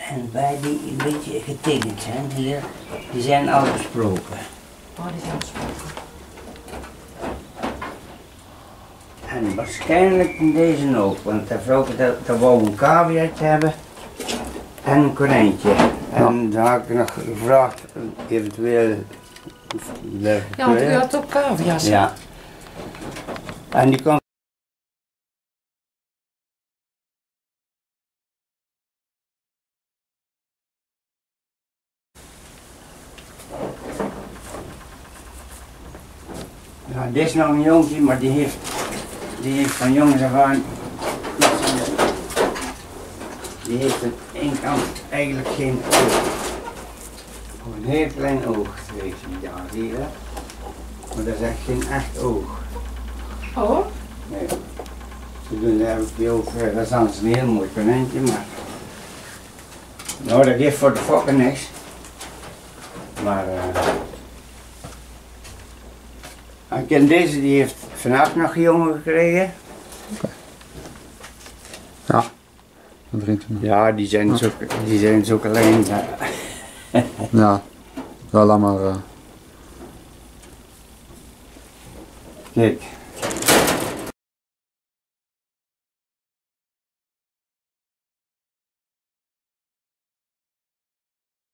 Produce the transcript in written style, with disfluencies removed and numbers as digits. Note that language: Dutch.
En bij die een beetje getekend zijn hier, die zijn al besproken. Oh, die zijn besproken. En waarschijnlijk in deze ook, want de vrouw dat wou een caviaatje hebben en een konijntje. En dan had ik nog gevraagd, eventueel... Ja, want u had ook cavia's. Ja. En die kon... Ja, dit is nog een jongetje, maar die heeft van jongens af aan... Die heeft aan één kant eigenlijk geen oog. Een heel klein oog, ja, zie je dat? Maar dat is echt geen echt oog. Oh? Nee. Ze doen daar ook die oog, dat is anders een heel mooi konijntje, maar... Nou, dat geeft voor de fokken niks. Maar... Ik ken deze, die heeft vannacht nog een jongen gekregen. Okay. Ja, dat drinkt hem. Ja, die zijn zo klein. Ja, wel laat maar. Kijk.